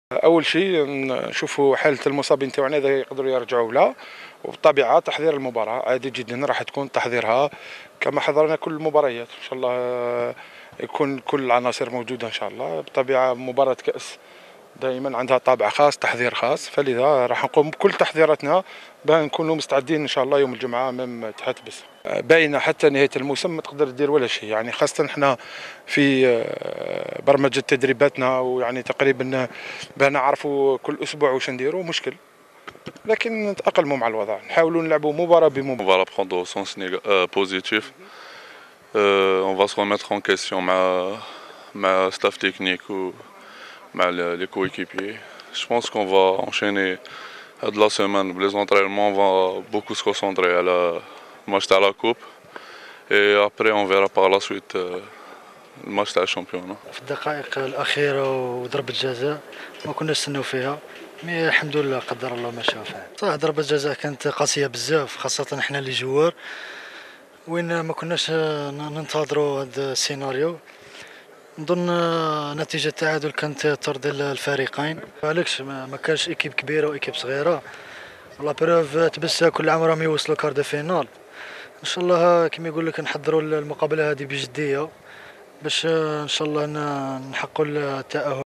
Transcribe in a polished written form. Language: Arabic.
اول شيء نشوفوا حاله المصابين تاعنا اذا يقدروا يرجعوا ولا. وبالطبيعه تحضير المباراه عادي جدا راح تكون تحضيرها كما حضرنا كل المباريات ان شاء الله. يكون كل العناصر موجوده ان شاء الله. بالطبيعه مباراه كاس دائما عندها طابع خاص تحضير خاص، فلذا راح نقوم بكل تحضيراتنا باه نكونوا مستعدين ان شاء الله يوم الجمعه امام اتحاد بس. باينه حتى نهايه الموسم ما تقدر دير ولا شيء، يعني خاصه احنا في برمجه تدريباتنا، ويعني تقريبا باه نعرفوا كل اسبوع واش نديروا مشكل، لكن نتاقلموا مع الوضع، نحاولوا نلعبوا مباراه بمباراه. On va la prendre au sens positif. On va se remettre en question ma staff technique ou les coéquipiers. Je pense qu'on va enchaîner de la semaine. Les entraînements, on va beaucoup se concentrer à la match de la coupe. Et après, on verra par la suite le match de la championnat. في الدقائق الأخيرة وضربة جزاء ما كناش نستناو فيها، مي الحمد لله قدر الله ما شاء فعل. صح ضربة جزاء كانت قاسية بزاف، خاصة احنا اللي جوار وين ما كناش ننتظروا هذا السيناريو. نظن نتيجة التعادل كانت ترضي الفريقين، علاش ما كانش ايكيب كبيرة وايكيب صغيرة. لا بروف تبسها كل عام راهم يوصلوا كارد فينال. ان شاء الله كما يقول لك نحضروا المقابلة هذه بجدية باش ان شاء الله نحققوا التأهل.